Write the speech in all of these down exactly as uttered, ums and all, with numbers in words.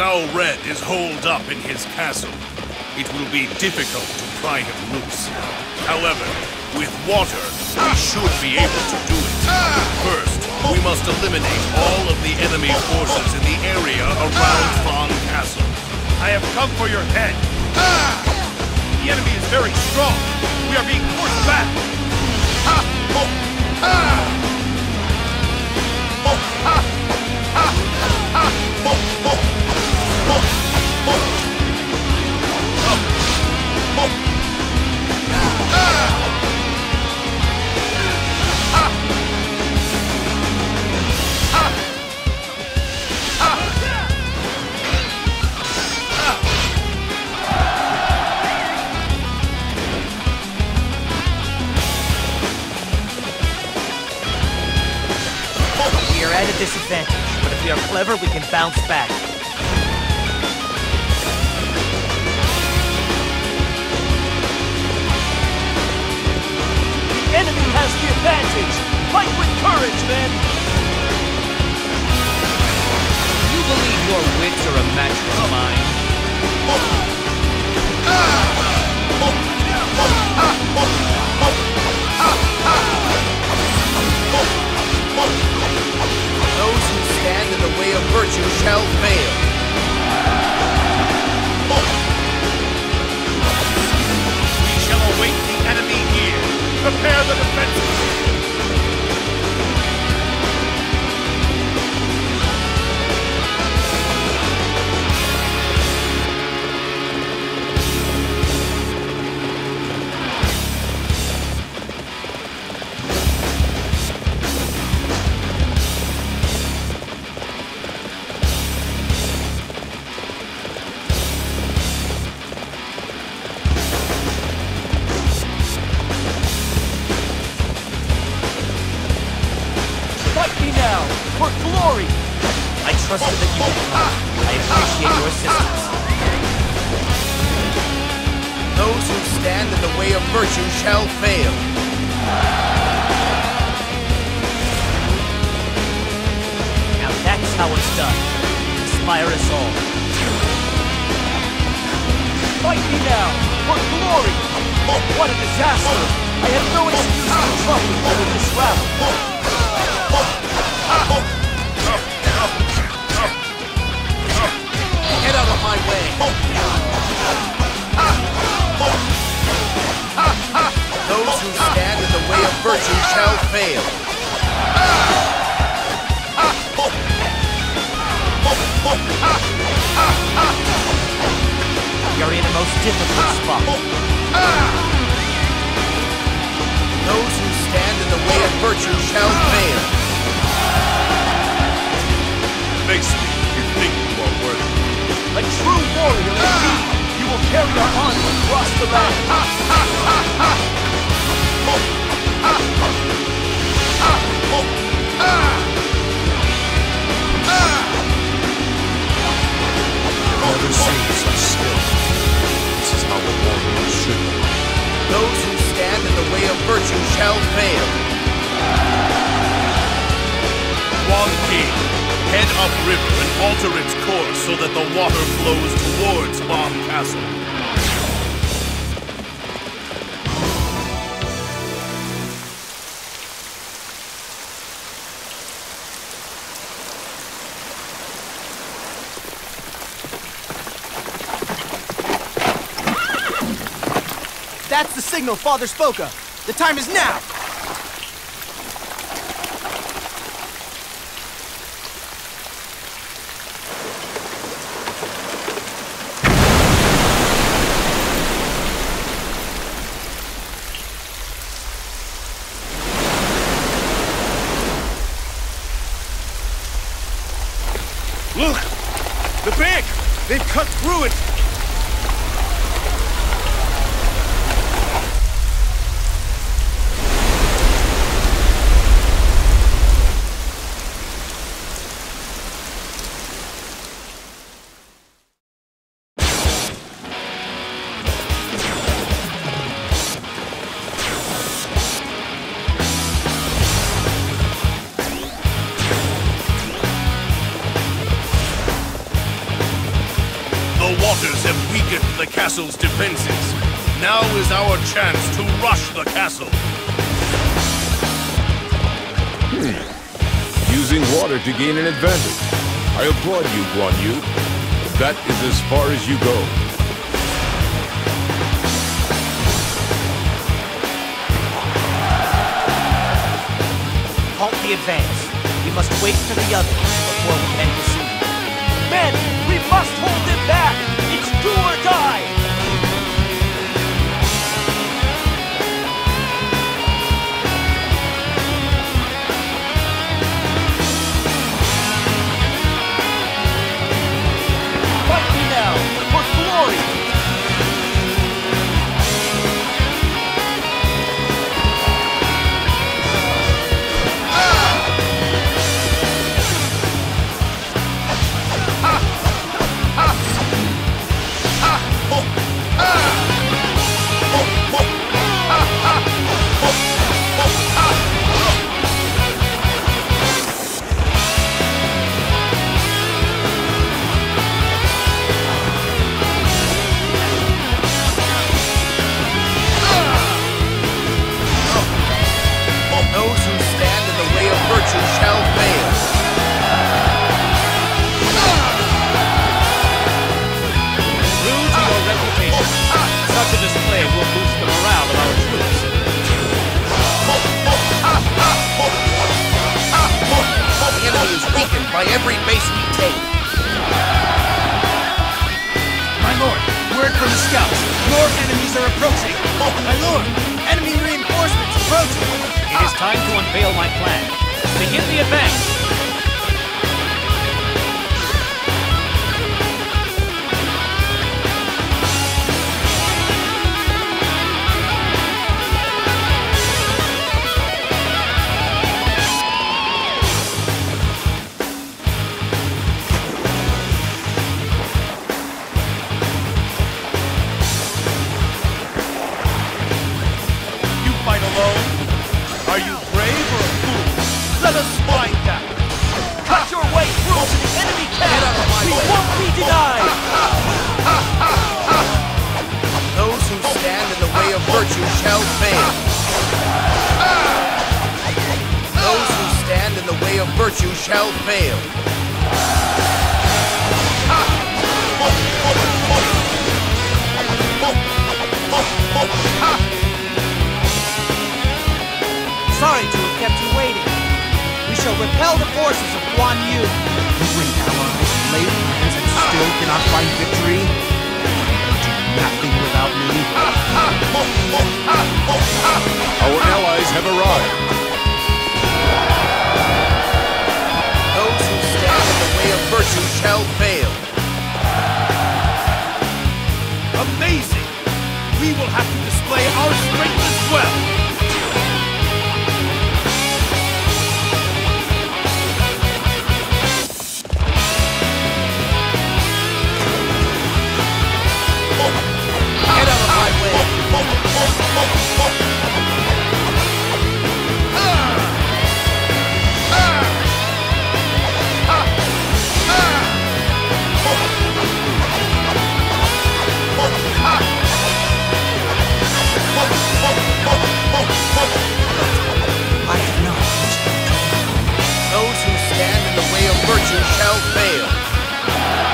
Sao Red is holed up in his castle. It will be difficult to pry him loose. However, with water, we should be able to do it. First, we must eliminate all of the enemy forces in the area around Von Castle. I have come for your head. The enemy is very strong. We are being forced back. We are at a disadvantage, but if we are clever, we can bounce back. The enemy has the advantage! Fight with courage, men! You believe your wits are a match for mine? Those who stand in the way of virtue shall fail. We shall await the enemy here. Prepare the defenses. For glory! I trusted that you would come. I appreciate your assistance. Those who stand in the way of virtue shall fail. Now that's how it's done. Inspire us all. Fight me now! For glory! What a disaster! I had no excuse to trouble over this rabble. Get out of my way! Those who stand in the way of virtue shall fail. We are in a most difficult spot. Those who stand in the way of virtue shall fail. Makes me think you are worthy. A true warrior indeed! You will carry our honor across the land! Never seen such skill. This is how a warrior should be. Those who stand in the way of virtue shall fail. Quan King, head upriver and alter its course so that the water flows towards Von Castle. That's the signal Father spoke of. The time is now! Look! The bank! They've cut through it! enemies have weakened the castle's defenses. Now is our chance to rush the castle. Hmm. Using water to gain an advantage. I applaud you, Guan Yu. That is as far as you go. Halt the advance. We must wait for the others before we can proceed. Men, we must hold them back! It's do or die! Fight me now, for glory! Those who stand in the way of virtue shall fail. True to your reputation, such a display will boost the morale of our troops. The enemy is weakened by every base we take. My lord, word from the scouts. Your enemies are approaching. My lord, enemy reinforcements approaching. It is time to unveil my plan. Begin the advance. You fight alone? Are you brave or a fool? Let us find out! Cut your way through to the enemy camp! We won't be denied! Those who stand in the way of virtue shall fail. Those who stand in the way of virtue shall fail. Sorry to have kept you waiting. We shall repel the forces of Guan Yu. You bring allies, lay plans, and still cannot find victory? You do nothing without me. Our allies have arrived. Those who stand in the way of virtue shall fail. Amazing! We will have to display our strength as well! Get out of my way! I have not. Those who stand in the way of virtue shall fail.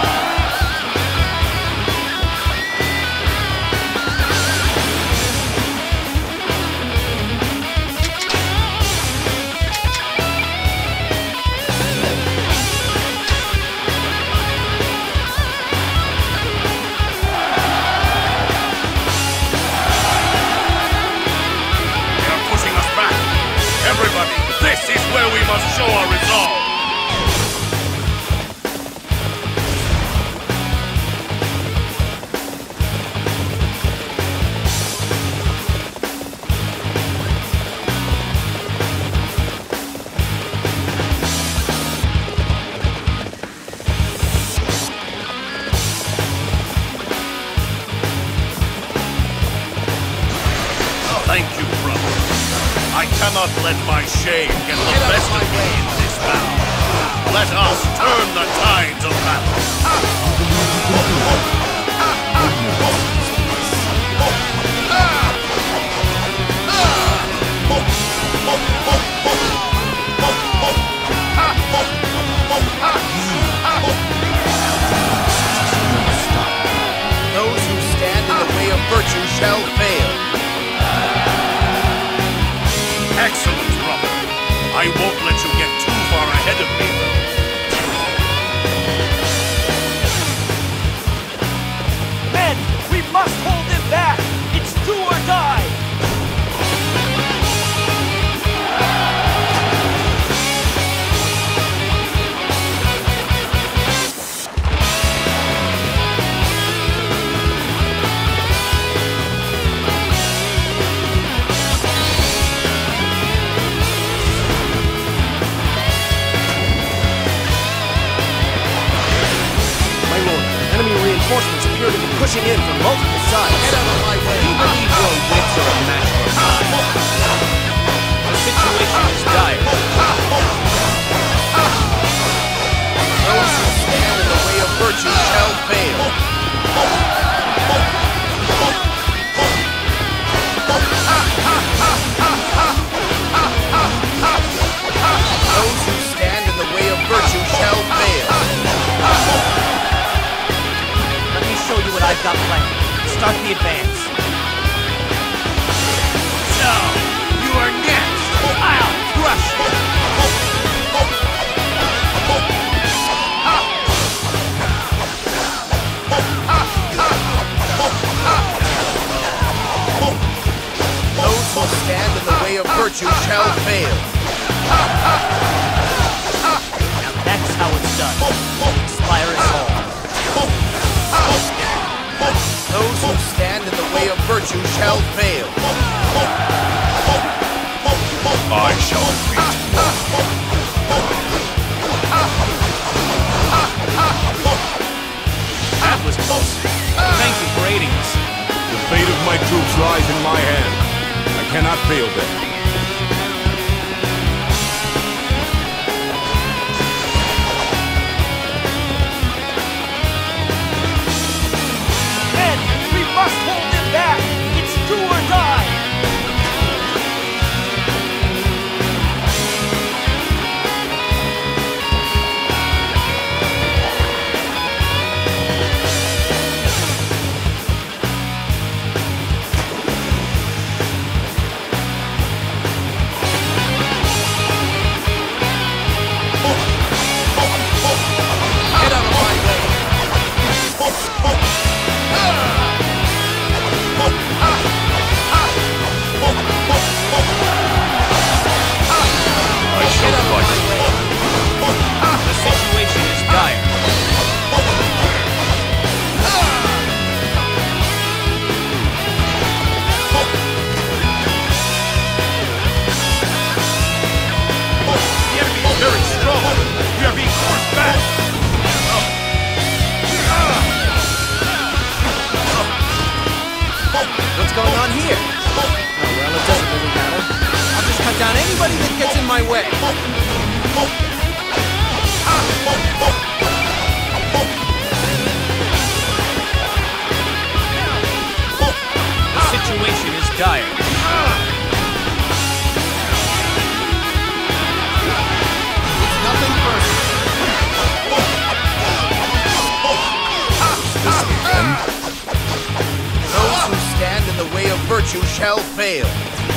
They are pushing us back. Everybody, this is where we must show our resolve. Thank you, brother. I cannot let my shame get the best of me in this battle. Let us turn the tides of battle. appear to be pushing in from multiple sides. Get out of my way. Do you believe your wits are a match for mine? The situation is dire. Those who stand in the way of virtue shall fail. Those who stand in the way of virtue shall fail. Let me show you what I've got planned. Start the advance. So, you are next. I'll crush you. Those who stand in the way of virtue shall fail. Now that's how it's done. Inspire us all. Those who stand in the way of virtue shall fail. I shall defeat. That was close. Thank you for aiding us. The fate of my troops lies in my hand. I cannot fail them. Men, we must hold them back. It's do or die. Get out of my way. I shall fight. The situation is dire. The enemy is very strong. We are being forced back. What's going on here? Oh, well, it doesn't really matter. I'll just cut down anybody that gets in my way. The situation is dire. It's nothing personal. Those who stand in the way of virtue shall fail.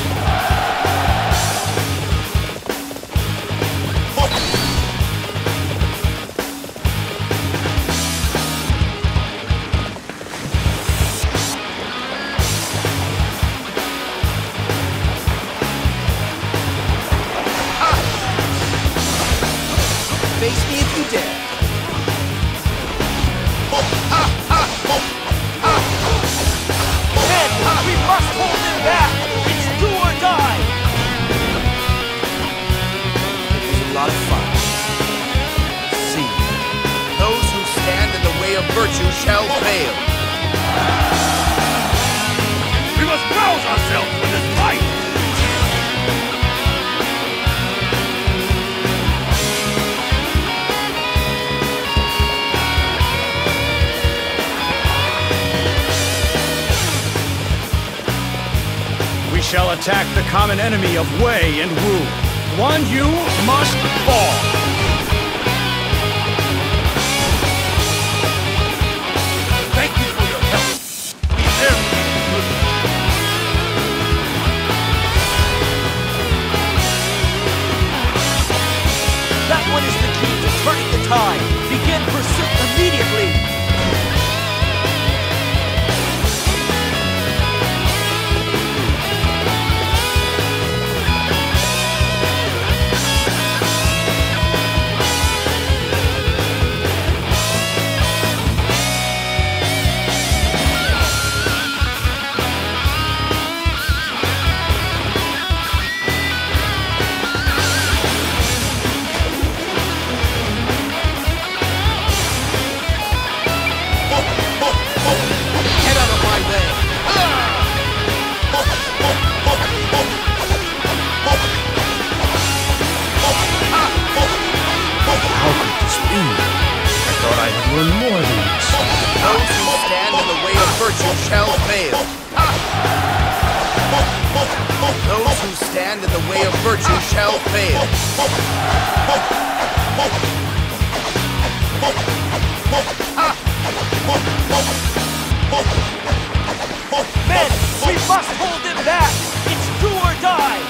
Face me if you dare. Men, we must hold them back. It's do or die. It was a lot of fun. See you. Those who stand in the way of virtue shall fail. We must rouse ourselves for this fight. We shall attack the common enemy of Wei and Wu. Guan Yu must fall. Thank you for your help. We very good. That one is the key to turning the tide. Begin pursuit immediately. virtue shall fail. Those who stand in the way of virtue shall fail. Men, we must hold them back! It's do or die!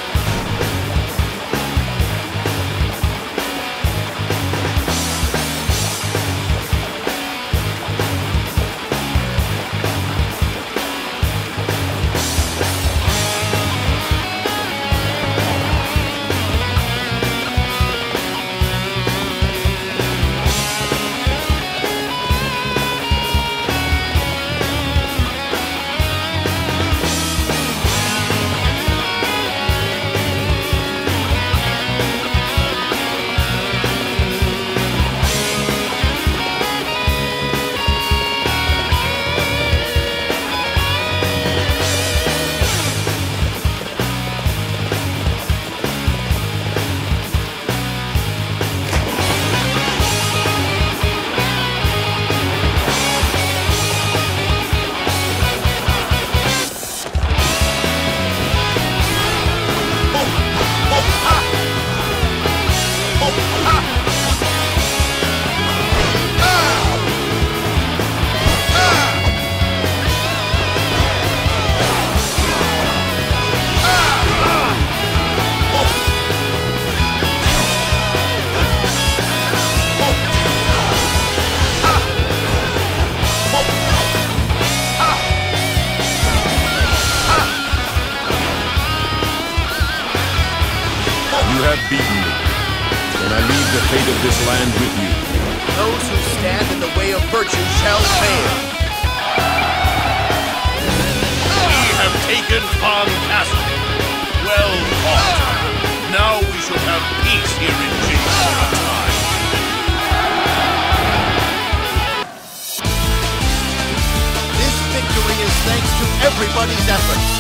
You have beaten me, and I leave the fate of this land with you. Those who stand in the way of virtue shall fail. We have taken Khan Castle. Well fought. Now we shall have peace here in Jing for a time. This victory is thanks to everybody's efforts.